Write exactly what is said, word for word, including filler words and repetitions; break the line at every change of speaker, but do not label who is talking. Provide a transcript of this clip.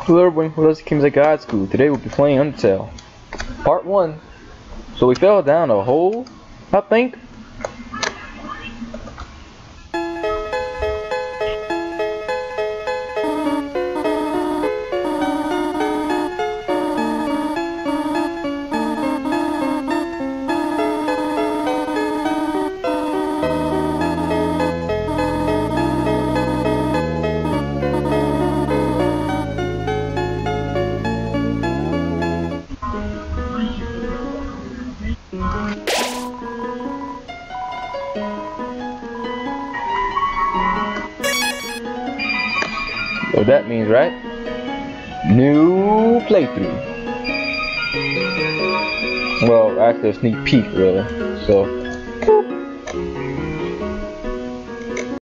Hello everyone, welcome to Kim's God School. Today we'll be playing Undertale. Part one. So we fell down a hole, I think. So that means, right? New playthrough. Well, actually a sneak peek, really. So.